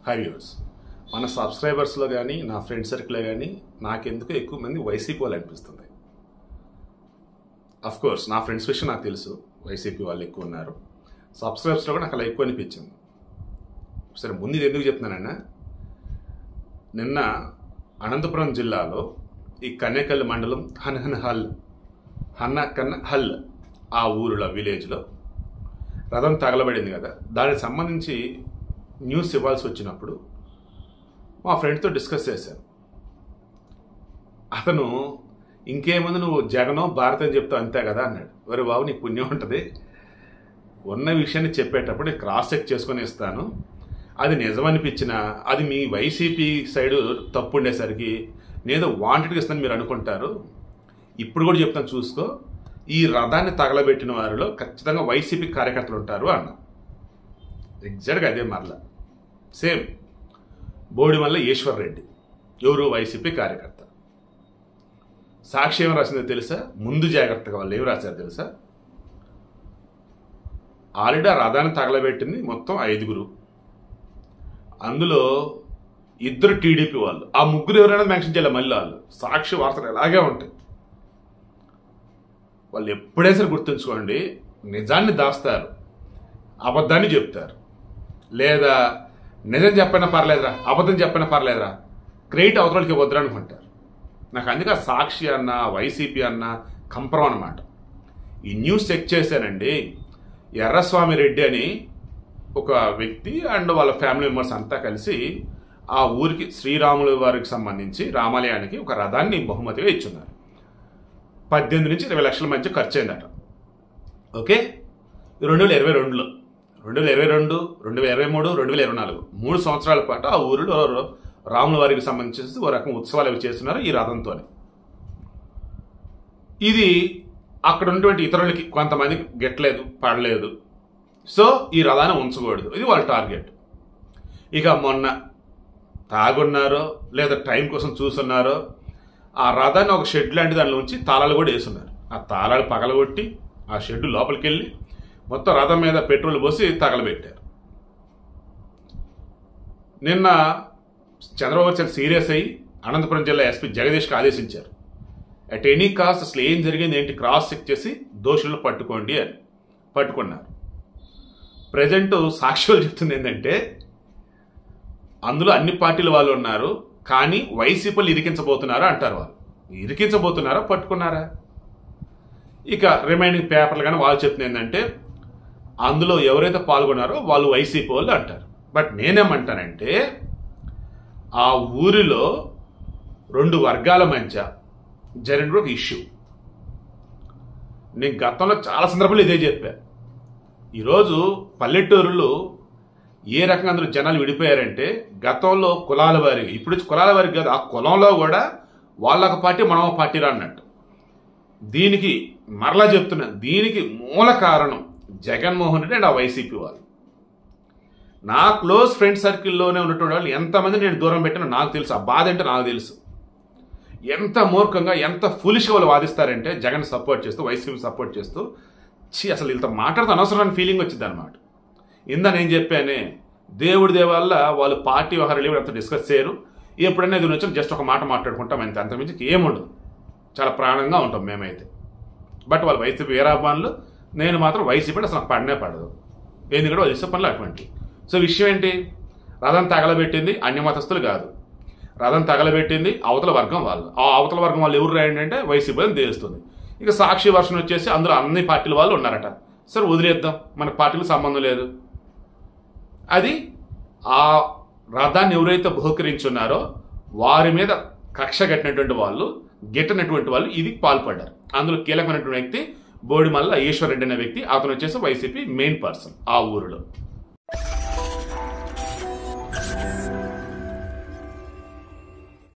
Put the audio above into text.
High viewers, మన సబ్స్క్రైబర్స్లో కానీ నా ఫ్రెండ్ సర్కిల్లో కానీ నాకెందుకు ఎక్కువ మంది వైసీపీ వాళ్ళు అనిపిస్తుంది. కోర్స్ నా ఫ్రెండ్స్ విషయం నాకు తెలుసు, వైసీపీ వాళ్ళు ఎక్కువ ఉన్నారు. సబ్స్క్రైబర్స్లో కూడా నాకు అలా ఎక్కువ అనిపించింది. సరే, ముందు ఇది ఎందుకు చెప్తున్నానన్నా, నిన్న అనంతపురం జిల్లాలో ఈ కన్నేకల్ మండలం హన్నకన్హల్ ఆ ఊరిలో విలేజ్లో రథం తగలబడింది కదా, దానికి సంబంధించి న్యూస్ ఇవ్వాల్సి వచ్చినప్పుడు మా ఫ్రెండ్తో డిస్కస్ చేశాను. అతను ఇంకేముంది, నువ్వు జగనో భారత్ అని చెప్తావు అంతే కదా అన్నాడు. ఒరే బాబు, నీకు పుణ్యం ఉంటుంది, ఉన్న విషయాన్ని చెప్పేటప్పుడు నేను క్రాస్ చెక్ చేసుకొని ఇస్తాను. అది నిజమనిపించినా అది మీ వైసీపీ సైడు తప్పు ఉండేసరికి నేను వాంటెడ్గా ఇస్తాను మీరు అనుకుంటారు. ఇప్పుడు కూడా చెప్తాను చూసుకో, ఈ రథాన్ని తగలబెట్టిన వారిలో ఖచ్చితంగా వైసీపీ కార్యకర్తలు ఉంటారు అన్న. ఎగ్జాక్ట్గా అదే మరలా సేమ్ బోడిమల్ల ఈశ్వర్ రెడ్డి ఎవరు వైసీపీ కార్యకర్త. సాక్షి ఏం రాసిందో తెలుసా? ముందు జాగ్రత్తగా వాళ్ళు ఏం రాశారు తెలుసా? ఆల్రెడీ ఆ రథాన్ని తగలబెట్టింది మొత్తం 5గురు, అందులో 2 టీడీపీ వాళ్ళు, ఆ 3 ఎవరైనా మెన్షన్ చేయాలి. మళ్ళీ వాళ్ళు సాక్షి వార్తలు ఎలాగే ఉంటాయి. వాళ్ళు ఎప్పుడైనా సరే గుర్తుంచుకోండి, నిజాన్ని దాస్తారు, అబద్ధాన్ని చెప్తారు, లేదా నిజం చెప్పినా పర్లేదురా అబద్ధం చెప్పినా పర్లేదురా క్రెడిట్ అవతలకి వద్దురా అనుకుంటారు. నాకు అందుకే సాక్షి అన్న వైసీపీ అన్న కంపరం అన్నమాట. ఈ న్యూస్ చెక్ చేశానండి. ఎర్రస్వామి రెడ్డి అని ఒక వ్యక్తి అండ్ వాళ్ళ ఫ్యామిలీ మెంబర్స్ అంతా కలిసి ఆ ఊరికి శ్రీరాముల వారికి సంబంధించి రామాలయానికి ఒక రథాన్ని బహుమతిగా ఇచ్చున్నారు. 18 నుంచి 20 లక్షల మధ్య ఖర్చు అయిందట. ఓకే, 2022లో 2022, 2023, 2024 3 సంవత్సరాల పాటు ఆ ఊరిలో రాముల వారికి సంబంధించి ఓ రకం ఉత్సవాలు అవి చేస్తున్నారు ఈ రథంతో. ఇది అక్కడ ఉన్నటువంటి ఇతరులకి కొంతమంది గెట్టలేదు, పడలేదు. సో ఈ రథాన్ని ఉంచకూడదు, ఇది వాళ్ళ టార్గెట్. ఇక మొన్న తాగున్నారో లేదా టైం కోసం చూస్తున్నారో ఆ రథాన్ని ఒక షెడ్ లాంటి దానిలో ఉంచి తాళాలు కూడా వేసున్నారు. ఆ తాళాలు పగలగొట్టి ఆ షెడ్ లోపలికి వెళ్ళి మొత్తం రథం మీద పెట్రోల్ పోసి తగలబెట్టారు. నిన్న చంద్రబాబు చాలా సీరియస్ అయ్యి అనంతపురం జిల్లా ఎస్పీ జగదీష్కి ఆదేశించారు. అట్ ఎనీ కాస్ట్ అసలు ఏం జరిగింది ఏంటి క్రాస్ చెక్ చేసి దోషులను పట్టుకోండి అని. పట్టుకున్నారు. ప్రజెంట్ సాక్షులు చెప్తుంది ఏంటంటే, అందులో అన్ని పార్టీల వాళ్ళు ఉన్నారు, కానీ వైసీపీలు ఇరికించబోతున్నారా అంటారు. వాళ్ళు ఇరికించబోతున్నారా పట్టుకున్నారా? ఇక రిమైనింగ్ పేపర్లు కానీ వాళ్ళు చెప్తుంది ఏంటంటే, అందులో ఎవరైతే పాల్గొన్నారో వాళ్ళు వైసీపీ వాళ్ళు అంటారు. బట్ నేనేమంటానంటే, ఆ ఊరిలో 2 వర్గాల మధ్య జరిగిన ఒక ఇష్యూ. నేను గతంలో చాలా సందర్భాలు ఇదే చెప్పాను. ఈరోజు పల్లెటూరులో ఏ రకంగా అందరూ జనాలు విడిపోయారంటే, గతంలో కులాల వారికి, ఇప్పుడు కులాల వారికి కాదు, ఆ కులంలో కూడా వాళ్ళొక పార్టీ మనం ఒక పార్టీ రా అన్నట్టు. దీనికి మరలా చెప్తున్నా, దీనికి మూల కారణం జగన్మోహన్ రెడ్డి అండ్ ఆ వైసీపీ వాళ్ళు. నా క్లోజ్ ఫ్రెండ్ సర్కిల్లోనే ఉన్నటువంటి వాళ్ళు ఎంతమంది నేను దూరం పెట్టినా నాకు తెలుసు. ఆ బాధ అంటే నాకు తెలుసు. ఎంత మూర్ఖంగా ఎంత ఫులిష్గా వాళ్ళు వాదిస్తారంటే, జగన్ సపోర్ట్ చేస్తూ వైసీపీ సపోర్ట్ చేస్తూ అసలు వీళ్ళతో మాట్లాడుతూ అనవసరమైన ఫీలింగ్ వచ్చింది అనమాట. ఇందా నేను చెప్పానే, దేవుడి దేవల్ల వాళ్ళు పార్టీ వ్యవహారాలు అంత డిస్కస్ చేయరు. ఎప్పుడైనా ఇది వచ్చి జస్ట్ ఒక మాట మాట్లాడుకుంటాం అంతే, అంతకుమించి ఏముండదు. చాలా ప్రాణంగా ఉంటాం మేమైతే. బట్ వాళ్ళు వైసీపీ వీరాభిమానులు, నేను మాత్రం వైసీపీ అసలు నాకు పడనే పడదు. ఎందుకంటే వాళ్ళు ఇష్ట పనులు అటువంటి. సో విషయం ఏంటి, రథం తగలబెట్టింది అన్యమతస్తులు కాదు, రథం తగలబెట్టింది అవతల వర్గం వాళ్ళు. ఆ అవతల వర్గం వాళ్ళు ఎవరు రాయండి అంటే వైసీపీ అని తెలుస్తుంది. ఇక సాక్షి వర్షన్ వచ్చేసి అందులో అన్ని పార్టీల వాళ్ళు ఉన్నారట. సరే వదిలేద్దాం, మనకు పార్టీలకు సంబంధం లేదు. అది ఆ రథాన్ని ఎవరైతే బహుకరించున్నారో వారి మీద కక్ష కట్టినటువంటి వాళ్ళు, గిట్టనటువంటి వాళ్ళు ఇది పాల్పడ్డారు. అందులో కీలకమైనటువంటి వ్యక్తి బోడిమల్ల ఈశ్వర్ రెడ్డి అనే వ్యక్తి. అతను వచ్చేసి వైసీపీ మెయిన్ పర్సన్ ఆ ఊరిలో.